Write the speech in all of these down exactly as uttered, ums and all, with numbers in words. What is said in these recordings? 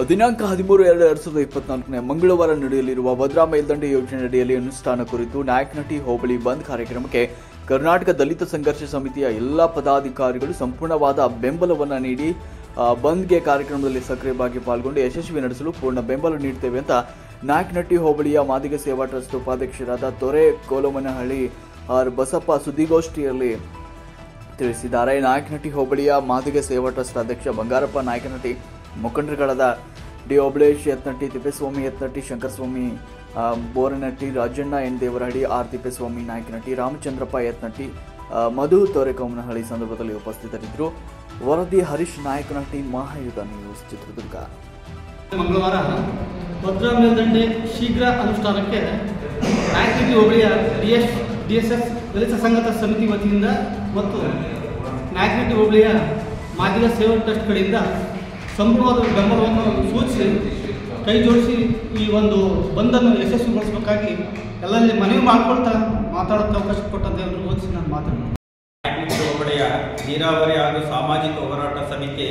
ದಿನಾಂಕ ಹದಿಮೂರು ಎರಡು ಎರಡ್ ಸಾವಿರದ ಇಪ್ಪತ್ನಾಲ್ಕನೇ ಮಂಗಳವಾರ ನಡೆಯಲಿರುವ ಭದ್ರಾ ಮೇಲ್ದಂಡೆ ಯೋಜನೆ ಅಡಿಯಲ್ಲಿ ಅನುಷ್ಠಾನ ಕುರಿತು ನಾಯಕನಹಟ್ಟಿ ಹೋಬಳಿ ಬಂದ್ ಕಾರ್ಯಕ್ರಮಕ್ಕೆ ಕರ್ನಾಟಕ ದಲಿತ ಸಂಘರ್ಷ ಸಮಿತಿಯ ಎಲ್ಲ ಪದಾಧಿಕಾರಿಗಳು ಸಂಪೂರ್ಣವಾದ ಬೆಂಬಲವನ್ನು ನೀಡಿ ಬಂದ್ಗೆ ಕಾರ್ಯಕ್ರಮದಲ್ಲಿ ಸಕ್ರಿಯವಾಗಿ ಪಾಲ್ಗೊಂಡು ಯಶಸ್ವಿ ನಡೆಸಲು ಪೂರ್ಣ ಬೆಂಬಲ ನೀಡುತ್ತೇವೆ ಅಂತ ನಾಯಕನಹಟ್ಟಿ ಹೋಬಳಿಯ ಮಾದಿಗ ಸೇವಾ ಟ್ರಸ್ಟ್ ಉಪಾಧ್ಯಕ್ಷರಾದ ತೊರೆ ಕೋಲಮನಹಳ್ಳಿ ಆರ್ ಬಸಪ್ಪ ಸುದ್ದಿಗೋಷ್ಠಿಯಲ್ಲಿ ತಿಳಿಸಿದ್ದಾರೆ. ನಾಯಕನಹಟ್ಟಿ ಹೋಬಳಿಯ ಮಾದಿಗ ಸೇವಾ ಟ್ರಸ್ಟ್ ಅಧ್ಯಕ್ಷ ಬಂಗಾರಪ್ಪ ನಾಯಕನಹಟ್ಟಿ, ಮುಖಂಡರುಗಳಾದ D Obalesh Yatnatti, Tippeswamy Yatnatti, Shankaraswamy Boranatti, Rajanna N Devarahalli, R Tippeswamy Nayakanahatti, Ramachandrappa Yatnatti, Madhu Torekommanahalli ಸಂದರ್ಭದಲ್ಲಿ ಉಪಸ್ಥಿತರಿದ್ದರು. ವರದಿ ಹರೀಶ್ ನಾಯಕನಹಟ್ಟಿ, ಮಹಾಯುಧ ನ್ಯೂಸ್, ಚಿತ್ರದುರ್ಗ. ಮಂಗಳವಾರ ಭದ್ರಾ ಮೇಲ್ದಂಡೆ ಶೀಘ್ರ ಅನುಷ್ಠಾನಕ್ಕೆ ನಾಯಕನಹಟ್ಟಿ ಹೋಬಳಿಯ ಡಿಎಸ್ ಡಿಎಸ್ಎಸ್ ದಲಿತ ಸಂಘದ ಸಮಿತಿ ವತಿಯಿಂದ ಮತ್ತು ನಾಯಕನಹಟ್ಟಿ ಹೋಬಳಿಯ ಮಾದಿಗ ಸೇವಾ ಟ್ರಸ್ಟ್ ಕಡೆಯಿಂದ ಸಂಪೂರ್ಣವಾದ ಬೆಂಬಲವನ್ನು ಸೂಚಿಸಿ ಕೈ ಜೋಡಿಸಿ ಈ ಒಂದು ಬಂದನ್ನು ಯಶಸ್ವಿಗೊಳಿಸಬೇಕಾಗಿ ಎಲ್ಲರಲ್ಲಿ ಮನವಿ ಮಾಡಿಕೊಳ್ತಾ ಮಾತಾಡೋಕ್ಕೆ ಅವಕಾಶ ಕೊಟ್ಟಂತೆ ಎಲ್ಲರೂ ಓದಿಸಿ ನಾನು ಮಾತಾಡ್ತೀನಿ. ನಾಯಕನಹಟ್ಟಿ ಹೋಬಳಿಯ ನೀರಾವರಿ ಹಾಗೂ ಸಾಮಾಜಿಕ ಹೋರಾಟ ಸಮಿತಿ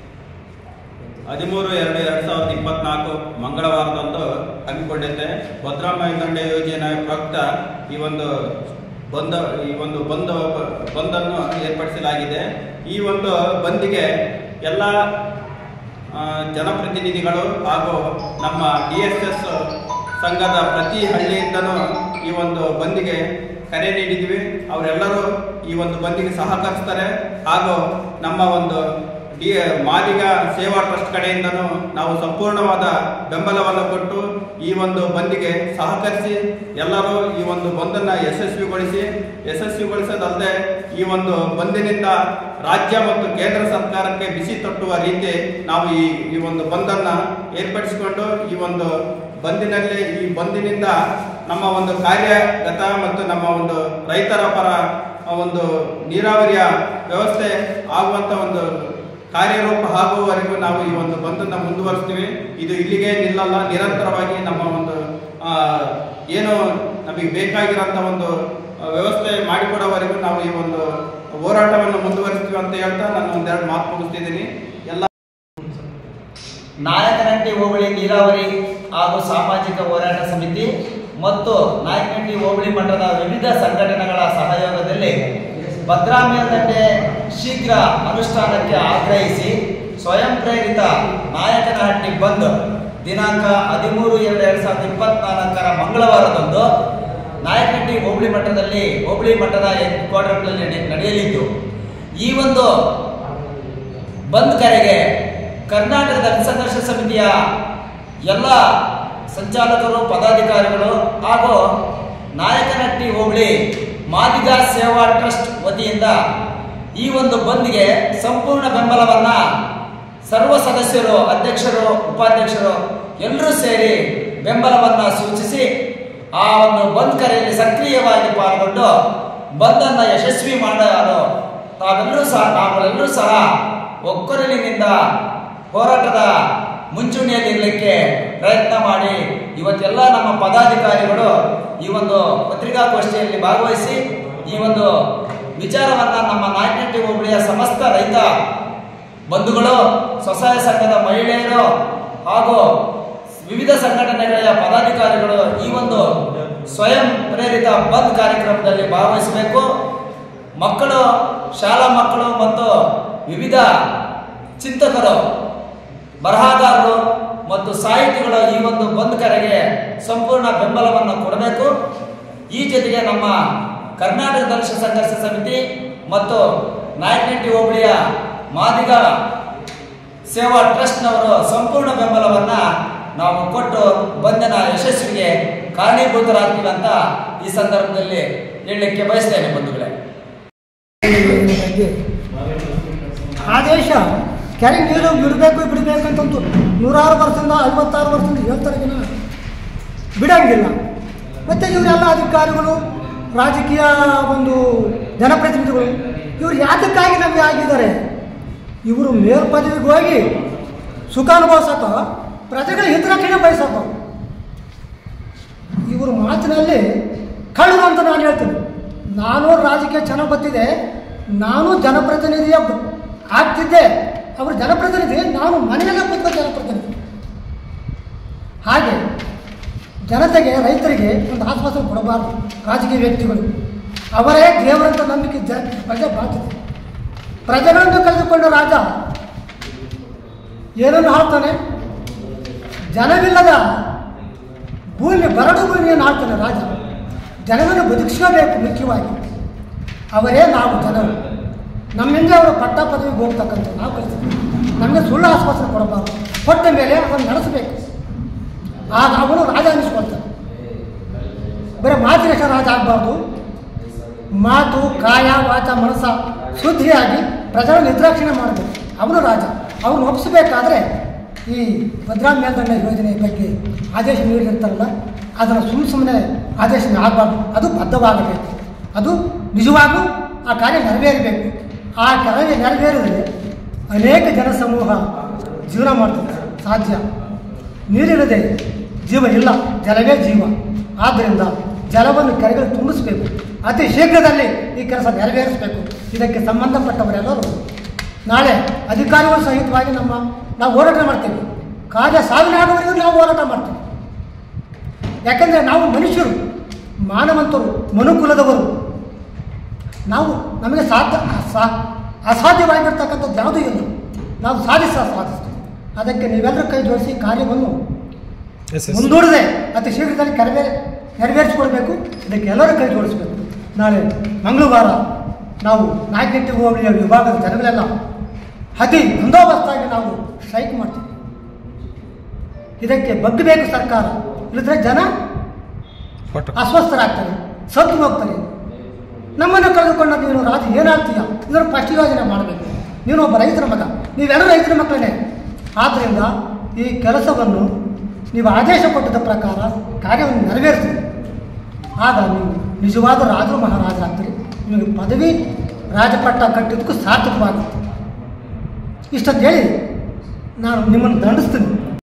ಹದಿಮೂರು ಎರಡು ಎರಡು ಸಾವಿರದ ಇಪ್ಪತ್ನಾಲ್ಕು ಮಂಗಳವಾರದಂದು ಹಮ್ಮಿಕೊಂಡಿದ್ದೆ. ಭದ್ರಾ ಮೇಲ್ದಂಡೆ ಯೋಜನೆ ಪ್ರಯುಕ್ತ ಈ ಒಂದು ಬಂದ ಈ ಒಂದು ಬಂದ ಬಂದನ್ನು ಏರ್ಪಡಿಸಲಾಗಿದೆ. ಈ ಒಂದು ಬಂದಿಗೆ ಎಲ್ಲ ಜನಪ್ರತಿನಿಧಿಗಳು ಹಾಗೂ ನಮ್ಮ ಡಿ ಎಸ್ ಎಸ್ ಸಂಘದ ಪ್ರತಿ ಹಳ್ಳಿಯಿಂದನೂ ಈ ಒಂದು ಬಂದಿಗೆ ಕರೆ ನೀಡಿದ್ವಿ. ಅವರೆಲ್ಲರೂ ಈ ಒಂದು ಬಂದಿಗೆ ಸಹಕರಿಸ್ತಾರೆ. ಹಾಗೂ ನಮ್ಮ ಒಂದು ಡಿ ಮಾದಿಗ ಸೇವಾ ಟ್ರಸ್ಟ್ ಕಡೆಯಿಂದನೂ ನಾವು ಸಂಪೂರ್ಣವಾದ ಬೆಂಬಲವನ್ನು ಕೊಟ್ಟು ಈ ಒಂದು ಬಂದಿಗೆ ಸಹಕರಿಸಿ ಎಲ್ಲರೂ ಈ ಒಂದು ಬಂದನ್ನು ಯಶಸ್ವಿಗೊಳಿಸಿ ಯಶಸ್ವಿಗೊಳಿಸೋದಲ್ಲದೆ ಈ ಒಂದು ಬಂದಿನಿಂದ ರಾಜ್ಯ ಮತ್ತು ಕೇಂದ್ರ ಸರ್ಕಾರಕ್ಕೆ ಬಿಸಿ ತಟ್ಟುವ ರೀತಿ ನಾವು ಈ ಈ ಒಂದು ಬಂದನ್ನು ಏರ್ಪಡಿಸಿಕೊಂಡು ಈ ಒಂದು ಬಂದಿನಲ್ಲಿ ಈ ಬಂದಿನಿಂದ ನಮ್ಮ ಒಂದು ಕಾರ್ಯಗತ ಮತ್ತು ನಮ್ಮ ಒಂದು ರೈತರ ಪರ ಒಂದು ನೀರಾವರಿಯ ವ್ಯವಸ್ಥೆ ಆಗುವಂಥ ಒಂದು ಕಾರ್ಯರೂಪ ಆಗುವವರೆಗೂ ನಾವು ಈ ಒಂದು ಬಂದನ್ನು ಮುಂದುವರಿಸ್ತೀವಿ. ಇದು ಇಲ್ಲಿಗೆ ನಿಲ್ಲಲ್ಲ, ನಿರಂತರವಾಗಿ ನಮ್ಮ ಒಂದು ಏನು ನಮಗೆ ಬೇಕಾಗಿರೋಂಥ ಒಂದು ವ್ಯವಸ್ಥೆ ಮಾಡಿಕೊಡೋವರೆಗೂ ನಾವು ಈ ಒಂದು ಹೋರಾಟವನ್ನು ಮುಂದುವರಿಸ್ತೀವಿ ಅಂತ ಹೇಳ್ತಾ ನಾನು ಒಂದೆರಡು ಮಾತು ಮುಗಿಸ್ತಿದ್ದೀನಿ. ಎಲ್ಲ ನಾಯಕನಹಟ್ಟಿ ಹೋಬಳಿ ನೀರಾವರಿ ಹಾಗೂ ಸಾಮಾಜಿಕ ಹೋರಾಟ ಸಮಿತಿ ಮತ್ತು ನಾಯಕನಹಟ್ಟಿ ಹೋಬಳಿ ಮಟ್ಟದ ವಿವಿಧ ಸಂಘಟನೆಗಳ ಸಹಯೋಗದಲ್ಲಿ ಭದ್ರಾ ಮೇಲ್ದಂಡೆ ಶೀಘ್ರ ಅನುಷ್ಠಾನಕ್ಕೆ ಆಗ್ರಹಿಸಿ ಸ್ವಯಂ ಪ್ರೇರಿತ ನಾಯಕನಹಟ್ಟಿ ಬಂದ್ ದಿನಾಂಕ ಹದಿಮೂರು ಎರಡು ಎರಡು ಸಾವಿರದ ಇಪ್ಪತ್ನಾಲ್ಕರ ಮಂಗಳವಾರದಂದು ನಾಯಕನಹಟ್ಟಿ ಹೋಬಳಿ ಮಟ್ಟದಲ್ಲಿ ಹೋಬಳಿ ಮಟ್ಟದ ಹೆಡ್ ಕ್ವಾರ್ಟರ್ನಲ್ಲಿ ನಡೆಯಲಿದ್ದು, ಈ ಒಂದು ಬಂದ್ ಕರೆಗೆ ಕರ್ನಾಟಕ ದಲಿತ ಸಂಘರ್ಷ ಸಮಿತಿಯ ಎಲ್ಲ ಸಂಚಾಲಕರು, ಪದಾಧಿಕಾರಿಗಳು ಹಾಗೂ ನಾಯಕನಹಟ್ಟಿ ಹೋಬಳಿ ಮಾದಿಗ ಸೇವಾ ಟ್ರಸ್ಟ್ ವತಿಯಿಂದ ಈ ಒಂದು ಬಂದ್ಗೆ ಸಂಪೂರ್ಣ ಬೆಂಬಲವನ್ನು ಸರ್ವ ಸದಸ್ಯರು, ಅಧ್ಯಕ್ಷರು, ಉಪಾಧ್ಯಕ್ಷರು ಎಲ್ಲರೂ ಸೇರಿ ಬೆಂಬಲವನ್ನು ಸೂಚಿಸಿ ಆ ಒಂದು ಬಂದ್ ಕರೆಯಲ್ಲಿ ಸಕ್ರಿಯವಾಗಿ ಪಾಲ್ಗೊಂಡು ಬಂದನ್ನು ಯಶಸ್ವಿ ಮಾಡಲು ತಾವೆಲ್ಲರೂ ಸಹ ನಾವೆಲ್ಲರೂ ಸಹ ಒಕ್ಕೊರಲಿನಿಂದ ಹೋರಾಟದ ಮುಂಚೂಣಿಯಲ್ಲಿರಲಿಕ್ಕೆ ಪ್ರಯತ್ನ ಮಾಡಿ ಇವತ್ತೆಲ್ಲ ನಮ್ಮ ಪದಾಧಿಕಾರಿಗಳು ಈ ಒಂದು ಪತ್ರಿಕಾಗೋಷ್ಠಿಯಲ್ಲಿ ಭಾಗವಹಿಸಿ ಈ ಒಂದು ವಿಚಾರವನ್ನು ನಮ್ಮ ನಾಯಕನಹಟ್ಟಿ ಹೋಬಳಿಯ ಸಮಸ್ತ ರೈತ ಬಂಧುಗಳು, ಸ್ವಸಹಾಯ ಸಂಘದ ಮಹಿಳೆಯರು ಹಾಗೂ ವಿವಿಧ ಸಂಘಟನೆಗಳ ಪದಾಧಿಕಾರಿಗಳು ಈ ಒಂದು ಸ್ವಯಂ ಪ್ರೇರಿತ ಬಂದ್ ಕಾರ್ಯಕ್ರಮದಲ್ಲಿ ಭಾಗವಹಿಸಬೇಕು. ಮಕ್ಕಳು, ಶಾಲಾ ಮಕ್ಕಳು ಮತ್ತು ವಿವಿಧ ಚಿಂತಕರು, ಬರಹಗಾರರು ಮತ್ತು ಸಾಹಿತಿಗಳು ಈ ಒಂದು ಬಂದ್ ಕರೆಗೆ ಸಂಪೂರ್ಣ ಬೆಂಬಲವನ್ನು ಕೊಡಬೇಕು. ಈ ಜೊತೆಗೆ ನಮ್ಮ ಕರ್ನಾಟಕ ದಲಿತ ಸಂಘರ್ಷ ಸಮಿತಿ ಮತ್ತು ನಾಯಕನಹಟ್ಟಿ ಹೋಬಳಿಯ ಮಾದಿಗ ಸೇವಾ ಟ್ರಸ್ಟ್ನವರು ಸಂಪೂರ್ಣ ಬೆಂಬಲವನ್ನು ನಾವು ಕೊಟ್ಟು ಬಂಧನ ಯಶಸ್ವಿಗೆ ಕಾರಣೀಭೂತರಾಗ್ತೀವಿ ಅಂತ ಈ ಸಂದರ್ಭದಲ್ಲಿ ಹೇಳಲಿಕ್ಕೆ ಬಯಸ್ತೇನೆ. ಬಂಧುಗಳೇ, ಆದೇಶ ಕೆರೆ ನೀರು ಬಿಡಬೇಕು ಬಿಡಬೇಕಂತಂದು ನೂರಾರು ವರ್ಷದಿಂದ ಐವತ್ತಾರು ವರ್ಷದಿಂದ ಹೇಳ್ತಾರೆ, ಜನ ಬಿಡಂಗಿಲ್ಲ. ಮತ್ತು ಇವರೆಲ್ಲ ಅಧಿಕಾರಿಗಳು, ರಾಜಕೀಯ ಒಂದು ಜನಪ್ರತಿನಿಧಿಗಳು ಇವರು ಯಾತಕ್ಕಾಗಿ ನಮಗೆ ಆಗಿದ್ದಾರೆ? ಇವರು ಮೇಲ್ಪದವಿಗೆ ಹೋಗಿ ಸುಖ ಅನುಭವಿಸಕ, ಪ್ರಜೆಗಳ ಹಿತರಕ್ಷಣೆ ಬಯಸಕ. ಇವರು ಮಾತಿನಲ್ಲಿ ಕಳ್ಳರು ಅಂತ ನಾನು ಹೇಳ್ತೀನಿ. ನಾನು ರಾಜಕೀಯ ಚೆನ್ನಾಗಿ ಗೊತ್ತಿದೆ, ನಾನು ಜನಪ್ರತಿನಿಧಿಯ ಆಗ್ತಿದ್ದೆ. ಅವರು ಜನಪ್ರತಿನಿಧಿ, ನಾನು ಮನೆಯಲ್ಲೇ ಕೂತ್ಕೊಂಡು ಜನಪ್ರತಿನಿಧಿ. ಹಾಗೆ ಜನತೆಗೆ ರೈತರಿಗೆ ಒಂದು ಆಶ್ವಾಸನೆ ಕೊಡಬಾರ್ದು. ರಾಜಕೀಯ ವ್ಯಕ್ತಿಗಳು ಅವರೇ ದೇವರಂತ ನಂಬಿಕೆ ಜ ಪ್ರಜೆ ಬಾಧ್ಯತೆ. ಪ್ರಜೆಗಳನ್ನು ಕಳೆದುಕೊಂಡ ರಾಜ ಏನನ್ನು ಆಳ್ತಾನೆ? ಜನವಿಲ್ಲದ ಭೂಮಿ ಬರಡು ಭೂಮಿಯನ್ನು ಆಳ್ತಾನೆ ರಾಜ. ಜನರನ್ನು ಬದುಕಿಸಬೇಕು ಮುಖ್ಯವಾಗಿ. ಅವರೇ ನಾವು ಜನರು. ನಮ್ಮಿಂದ ಅವರು ಪಟ್ಟ ಪದವಿಗೆ ಹೋಗ್ತಕ್ಕಂಥ ನಾವು ಕಲಿಸ್ತೀವಿ. ನಮಗೆ ಸುಳ್ಳು ಆಶ್ವಾಸನೆ ಕೊಡಬಾರ್ದು. ಕೊಟ್ಟ ಮೇಲೆ ಅದನ್ನು ನಡೆಸಬೇಕು. ಆಗ ಅವನು ರಾಜ ಅನ್ನಿಸ್ಕೊಳ್ತಾನೆ. ಬರೀ ಮಾತಿನಷ್ಟ ರಾಜ ಆಗಬಾರ್ದು. ಮಾತು, ಕಾಯ, ವಾಚ, ಮನಸ್ಸ ಶುದ್ಧಿಯಾಗಿ ಪ್ರಜರ ನಿರ್ದಾಕ್ಷಿಣ್ಯ ಮಾಡಬೇಕು. ಅವನು ರಾಜ. ಅವನು ಒಪ್ಪಿಸಬೇಕಾದ್ರೆ ಈ ಭದ್ರಾ ಮೇಲ್ದಂಡ ಯೋಜನೆ ಬಗ್ಗೆ ಆದೇಶ ನೀಡಿರ್ತಾರಲ್ಲ, ಅದನ್ನು ಸುಮ್ಮ ಸುಮ್ಮನೆ ಆದೇಶ ಆಗಬಾರ್ದು. ಅದು ಬದ್ಧವಾಗಬೇಕು. ಅದು ನಿಜವಾಗೂ ಆ ಕಾರ್ಯ ನೆರವೇರಬೇಕು. ಆ ಕಾರ್ಯ ನೆರವೇರಿದರೆ ಅನೇಕ ಜನಸಮೂಹ ಜೀವನ ಮಾಡ್ತದೆ. ಸಾಧ್ಯ. ನೀರಿಲ್ಲದೆ ಜೀವ ಇಲ್ಲ, ಜಲವೇ ಜೀವ. ಆದ್ದರಿಂದ ಜಲವನ್ನು ಕೆರೆಗಳು ತುಂಬಿಸಬೇಕು. ಅತಿ ಶೀಘ್ರದಲ್ಲಿ ಈ ಕೆಲಸ ನೆರವೇರಿಸಬೇಕು. ಇದಕ್ಕೆ ಸಂಬಂಧಪಟ್ಟವರೆಲ್ಲರೂ ನಾಳೆ ಅಧಿಕಾರಿಗಳು ಸಹಿತವಾಗಿ ನಮ್ಮ ನಾವು ಹೋರಾಟ ಮಾಡ್ತೀವಿ. ಕಾರ್ಯ ಸಾಧನೆಯಾಗುವವರೆಗೂ ನಾವು ಹೋರಾಟ ಮಾಡ್ತೀವಿ. ಯಾಕೆಂದರೆ ನಾವು ಮನುಷ್ಯರು, ಮಾನವಂತರು, ಮನುಕುಲದವರು. ನಾವು ನಮಗೆ ಸಾಧ್ಯ ಅಸಾಧ್ಯವಾಗಿರ್ತಕ್ಕಂಥದ್ದು ಯಾವುದೂ ಇಲ್ಲ. ನಾವು ಸಾಧಿಸ ಸಾಧಿಸ್ತೀವಿ. ಅದಕ್ಕೆ ನೀವೆಲ್ಲರೂ ಕೈ ಜೋಡಿಸಿ ಕಾರ್ಯವನ್ನು ಮುಂದೂಡದೆ ಅತಿ ಶೀಘ್ರದಲ್ಲಿ ನೆರವೇರಿ ನೆರವೇರಿಸಿಕೊಡ್ಬೇಕು. ಇದಕ್ಕೆ ಎಲ್ಲರೂ ಕೈ ಜೋಡಿಸಬೇಕು. ನಾಳೆ ಮಂಗಳವಾರ ನಾವು ನಾಯಕನಹಟ್ಟಿ ಹೋಬಳಿಯ ವಿಭಾಗದ ಜನಗಳೆಲ್ಲ ಅತಿ ಬಂದೋಬಸ್ತಾಗಿ ನಾವು ಸ್ಟ್ರೈಕ್ ಮಾಡ್ತೀವಿ. ಇದಕ್ಕೆ ಬಗ್ಗಬೇಕು ಸರ್ಕಾರ. ಇಲ್ಲದ್ರೆ ಜನ ಅಸ್ವಸ್ಥರಾಗ್ತಾರೆ, ಸತ್ತು ಹೋಗ್ತಾರೆ. ನಮ್ಮನ್ನು ಕಳೆದುಕೊಂಡ ನೀನು ರಾಜ ಏನಾಗ್ತೀಯ? ಇದನ್ನು ಫಸ್ಟ್ ಯೋಜನೆ ಮಾಡಬೇಕು. ನೀನು ಒಬ್ಬ ರೈತರ ಮಗ, ನೀವೆಲ್ಲರೂ ರೈತರ ಮಕ್ಕಳೇ. ಆದ್ದರಿಂದ ಈ ಕೆಲಸವನ್ನು ನೀವು ಆದೇಶ ಕೊಟ್ಟಿದ್ದ ಪ್ರಕಾರ ಕಾರ್ಯವನ್ನು ನೆರವೇರಿಸ್ತೀರಿ. ಆಗ ನೀವು ನಿಜವಾದ ರಾಜರು ಮಹಾರಾಜರಾಗ್ತೀರಿ. ನಿಮಗೆ ಪದವಿ ರಾಜಪಟ್ಟ ಕಟ್ಟಿದ್ದಕ್ಕೂ ಸಾರ್ಥಕವಾಗುತ್ತೆ. ಇಷ್ಟಂತ ಹೇಳಿ ನಾನು ನಿಮ್ಮನ್ನು ದಂಡಿಸ್ತೀನಿ.